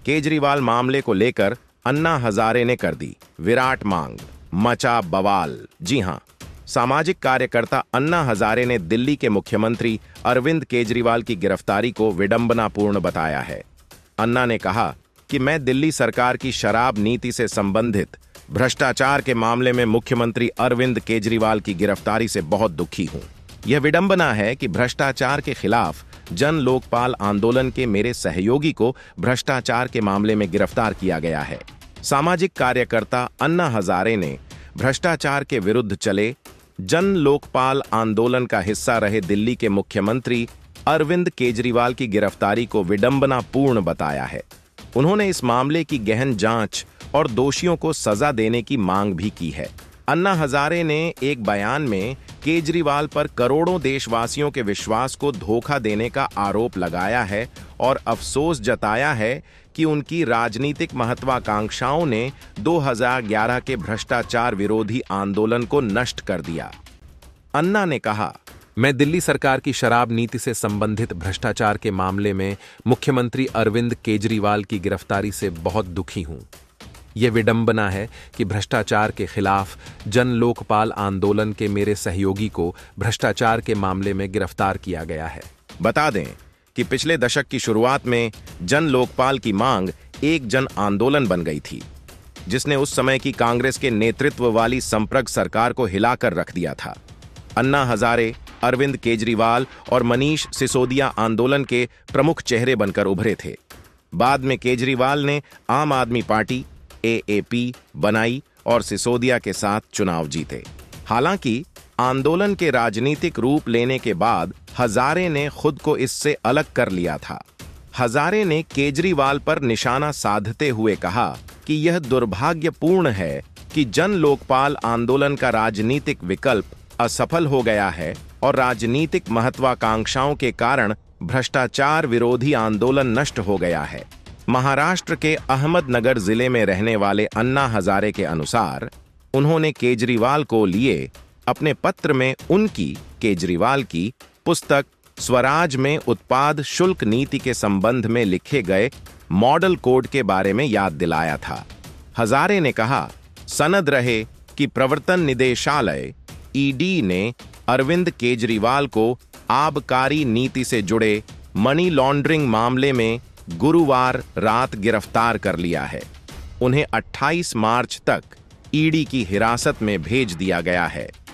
केजरीवाल मामले को लेकर अन्ना हजारे ने कर दी विराट मांग, मचा बवाल। जी हां, सामाजिक कार्यकर्ता अन्ना हजारे ने दिल्ली के मुख्यमंत्री अरविंद केजरीवाल की गिरफ्तारी को विडंबनापूर्ण बताया है। अन्ना ने कहा कि मैं दिल्ली सरकार की शराब नीति से संबंधित भ्रष्टाचार के मामले में मुख्यमंत्री अरविंद केजरीवाल की गिरफ्तारी से बहुत दुखी हूं। यह विडंबना है कि भ्रष्टाचार के खिलाफ जन लोकपाल आंदोलन के मेरे सहयोगी को भ्रष्टाचार के मामले में गिरफ्तार किया गया है। सामाजिक कार्यकर्ता अन्ना हजारे ने भ्रष्टाचार के विरुद्ध चले जन लोकपाल आंदोलन का हिस्सा रहे दिल्ली के मुख्यमंत्री अरविंद केजरीवाल की गिरफ्तारी को विडंबनापूर्ण बताया है। उन्होंने इस मामले की गहन जांच और दोषियों को सजा देने की मांग भी की है। अन्ना हजारे ने एक बयान में केजरीवाल पर करोड़ों देशवासियों के विश्वास को धोखा देने का आरोप लगाया है और अफसोस जताया है कि उनकी राजनीतिक महत्वाकांक्षाओं ने 2011 के भ्रष्टाचार विरोधी आंदोलन को नष्ट कर दिया। अन्ना ने कहा, मैं दिल्ली सरकार की शराब नीति से संबंधित भ्रष्टाचार के मामले में मुख्यमंत्री अरविंद केजरीवाल की गिरफ्तारी से बहुत दुखी हूं। यह विडंबना है कि भ्रष्टाचार के खिलाफ जन लोकपाल आंदोलन के मेरे सहयोगी को भ्रष्टाचार के मामले में गिरफ्तार किया गया है। बता दें कि पिछले दशक की शुरुआत में जन लोकपाल की मांग एक जन आंदोलन बन गई थी, जिसने उस समय की कांग्रेस के नेतृत्व वाली संप्रग सरकार को हिलाकर रख दिया था। अन्ना हजारे, अरविंद केजरीवाल और मनीष सिसोदिया आंदोलन के प्रमुख चेहरे बनकर उभरे थे। बाद में केजरीवाल ने आम आदमी पार्टी AAP बनाई और सिसोदिया के साथ चुनाव जीते। हालांकि आंदोलन के राजनीतिक रूप लेने के बाद हजारे ने खुद को इससे अलग कर लिया था। हजारे ने केजरीवाल पर निशाना साधते हुए कहा कि यह दुर्भाग्यपूर्ण है कि जन लोकपाल आंदोलन का राजनीतिक विकल्प असफल हो गया है और राजनीतिक महत्वाकांक्षाओं के कारण भ्रष्टाचार विरोधी आंदोलन नष्ट हो गया है। महाराष्ट्र के अहमदनगर जिले में रहने वाले अन्ना हजारे के अनुसार उन्होंने केजरीवाल को लिए अपने पत्र में उनकी केजरीवाल की पुस्तक स्वराज में उत्पाद शुल्क नीति के संबंध में लिखे गए मॉडल कोड के बारे में याद दिलाया था। हजारे ने कहा, सनद रहे कि प्रवर्तन निदेशालय ED ने अरविंद केजरीवाल को आबकारी नीति से जुड़े मनी लॉन्ड्रिंग मामले में गुरुवार रात गिरफ्तार कर लिया है। उन्हें 28 मार्च तक ED की हिरासत में भेज दिया गया है।